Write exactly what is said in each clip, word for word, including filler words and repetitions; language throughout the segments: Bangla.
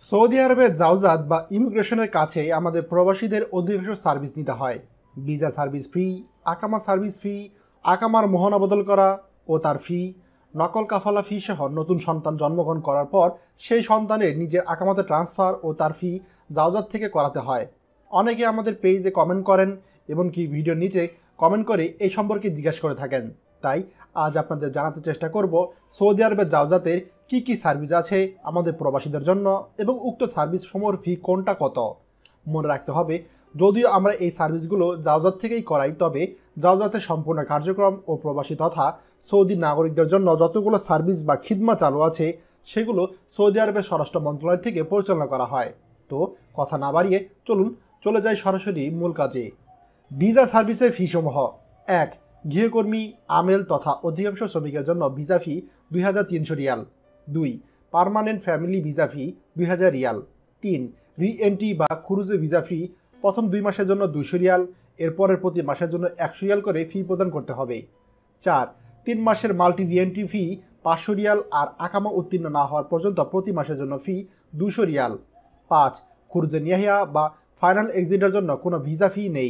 সৌদি আরবের জাওজাত বা ইমিগ্রেশনের কাছে আমাদের প্রবাসীদের অধিকাংশ সার্ভিস নিতে হয়। ভিসা সার্ভিস ফি, আকামা সার্ভিস ফি, আকামার মোহনা বদল করা ও তার ফি, নকল কাফালা ফি সহ নতুন সন্তান জন্মগ্রহণ করার পর সেই সন্তানের নিজের আকামাতে ট্রান্সফার ও তার ফি জাওজাত থেকে করাতে হয়। অনেকে আমাদের পেজে কমেন্ট করেন, এমনকি ভিডিওর নিচে কমেন্ট করে এই সম্পর্কে জিজ্ঞাসা করে থাকেন। তাই আজ আপনাদের জানাতে চেষ্টা করব সৌদি আরবের জাওজাতের কি কি সার্ভিস আছে আমাদের প্রবাসীদের জন্য এবং উক্ত সার্ভিস সমূহের ফি কোনটা কত। মনে রাখতে হবে, যদিও আমরা এই সার্ভিসগুলো জাওজাত থেকেই করাই, তবে জাওজাতের সম্পূর্ণ কার্যক্রম ও প্রবাসী তথা সৌদি নাগরিকদের জন্য যতগুলো সার্ভিস বা খিদমা চালু আছে সেগুলো সৌদি আরবের স্বরাষ্ট্র মন্ত্রণালয় থেকে পরিচালনা করা হয়। তো কথা না বাড়িয়ে চলুন চলে যাই সরাসরি মূল কাজে। ভিসা সার্ভিসের ফি সমূহ: এক, গৃহকর্মী, আমেল তথা অধিকাংশ শ্রমিকের জন্য ভিসা ফি দুই হাজার তিনশো রিয়াল। দুই, পার্মানেন্ট ফ্যামিলি ভিসা ফি দুই হাজার রিয়াল। তিন, রি এন্ট্রি বা ক্রুজে ভিসা ফি প্রথম দুই মাসের জন্য দুইশো রিয়াল, এরপরের প্রতি মাসের জন্য একশো রিয়াল করে ফি প্রদান করতে হবে। চার, তিন মাসের মাল্টি রি এন্ট্রি ফি পাঁচশো রিয়াল আর আকামা উত্তীর্ণ না হওয়ার পর্যন্ত প্রতি মাসের জন্য ফি দুশো রিয়াল। পাঁচ, খুরজে নিয়াহিয়া বা ফাইনাল এক্সিটের জন্য কোনো ভিসা ফি নেই।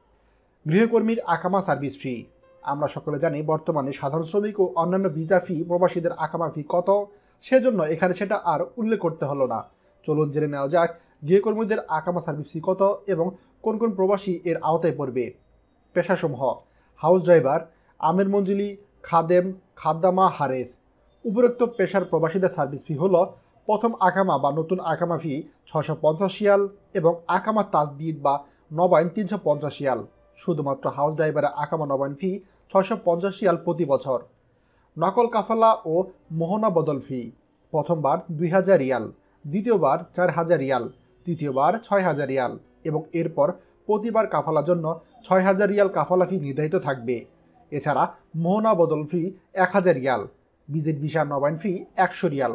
গৃহকর্মীর আকামা সার্ভিস ফি: আমরা সকলে জানি বর্তমানে সাধারণ শ্রমিক ও অন্যান্য ভিসা ফি প্রবাসীদের আকামা ফি কত, সেজন্য এখানে সেটা আর উল্লেখ করতে হলো না। চলুন জেনে নেওয়া যাক গৃহকর্মীদের আকামা সার্ভিস ফি কত এবং কোন কোন প্রবাসী এর আওতায় পড়বে। পেশাসমূহ: হাউস ড্রাইভার, আমের মঞ্জুলি, খাদেম, খাদ্দামা, হারেস। উপরোক্ত পেশার প্রবাসীদের সার্ভিস ফি হলো প্রথম আকামা বা নতুন আকামা ফি ছশো পঞ্চাশ রিয়াল এবং আকামা তাজদিদ বা নবায়ন তিনশো পঞ্চাশ রিয়াল। শুধুমাত্র হাউস ড্রাইভারের আকামা নবায়ন ফি ছয়শো পঞ্চাশ রিয়াল প্রতি বছর। নকল কাফালা ও মোহনা বদল ফি: প্রথমবার দুই হাজার রিয়াল, দ্বিতীয়বার চার হাজার রিয়াল, তৃতীয়বার ছয় হাজার রিয়াল এবং এরপর প্রতিবার কাফালার জন্য ছয় হাজার রিয়াল কাফালা ফি নির্ধারিত থাকবে। এছাড়া মোহনা বদল ফি এক হাজার রিয়াল, ভিজিট ভিসা নবায়ন ফি একশো রিয়াল।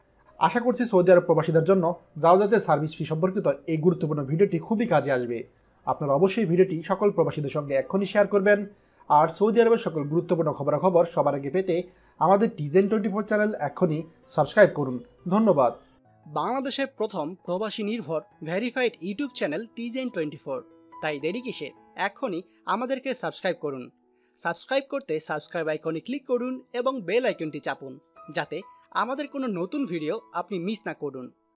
আশা করছি সৌদি আরব প্রবাসীদের জন্য জাওজাতের সার্ভিস ফি সম্পর্কিত এই গুরুত্বপূর্ণ ভিডিওটি খুবই কাজে আসবে। আপনারা অবশ্যই ভিডিওটি সকল প্রবাসীদের সঙ্গে এক্ষুনি শেয়ার করবেন। আর সৌদি আরবের সকল গুরুত্বপূর্ণ খবরাখবর সবার আগে পেতে আমাদের টিজেন টোয়েন্টি ফোর চ্যানেল এক্ষুনি সাবস্ক্রাইব করুন। ধন্যবাদ। বাংলাদেশের প্রথম প্রবাসী নির্ভর ভেরিফাইড ইউটিউব চ্যানেল টিজেন টোয়েন্টি ফোর, তাই দেরি কিসে, এক্ষুনি আমাদেরকে সাবস্ক্রাইব করুন। সাবস্ক্রাইব করতে সাবস্ক্রাইব আইকনে ক্লিক করুন এবং বেল আইকনটি চাপুন, যাতে আমাদের কোনো নতুন ভিডিও আপনি মিস না করুন।